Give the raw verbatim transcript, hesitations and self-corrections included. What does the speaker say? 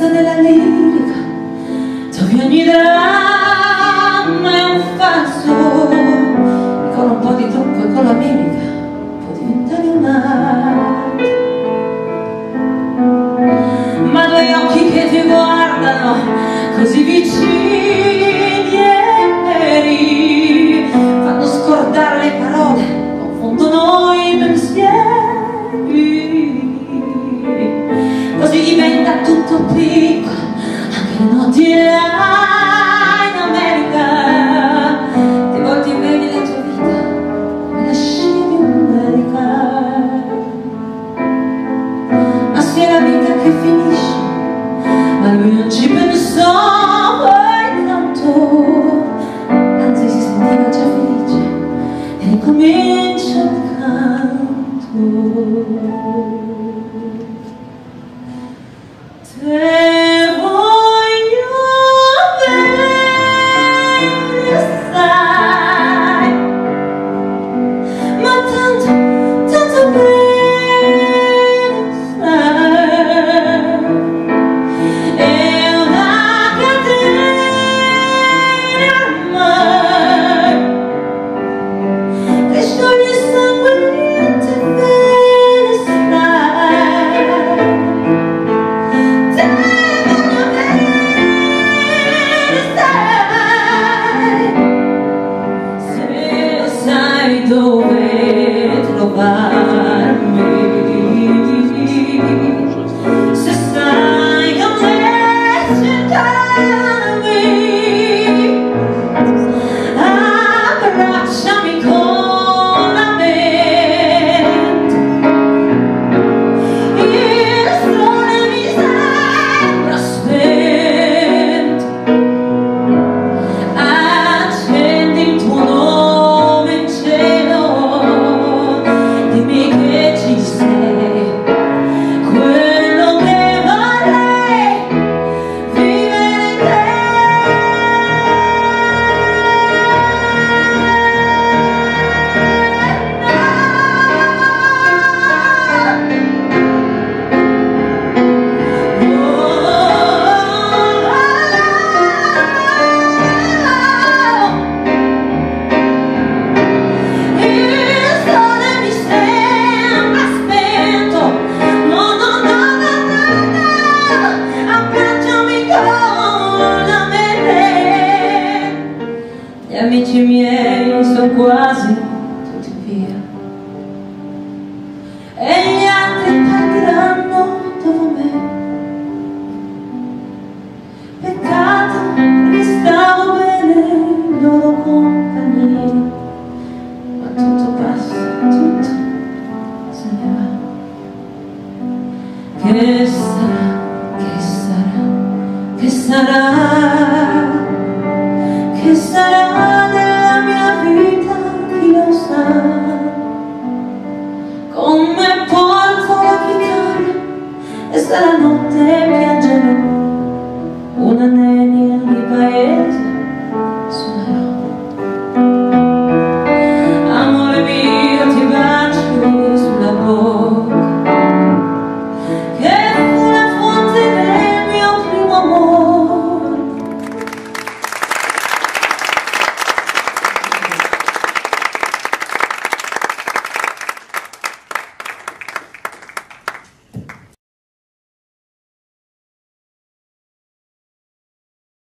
bellezza della lirica, dove ogni dramma è un falso, e con un po' di trucco e con la mimica può diventare un'arte. Ma due occhi che ti guardano così vicini e veri fanno scordare le parole, confondono i pensieri, così diventa tutto piccolo, anche le notti là in America. Ti volti vedi la tua vita come la scia di un'America. Ma se la vita che finisce, ma lui non ci pensò poi tanto, anzi si sentiva già felice e ricomincia il canto. Te voglio bene assai, ma tanto, tanto bene assai. È una catena ormai che scioglie il sangue, niente bene stai. Te voglio bene stai, se lo sai dove trovarmi, se sai come cercarmi, abbracciami con la mente. Il sole mi sembra spento, accendi il tuo nome in cielo, dimmi che ci sei, quello che vorrei vivere in te. Il sole mi sembra spento, no, no, no, no, no, no, abbracciami con la mente. Gli amici miei sono quasi tutti via e gli altri partiranno dopo me. Peccato, perché stavo bene in loro compagnia, ma tutto passa, tutto se ne va. Che sarà, che sarà, che sarà, che sarà della mia vita, chi lo sa. Con me porto la chitarra e stanotte piangerò una nenia di paese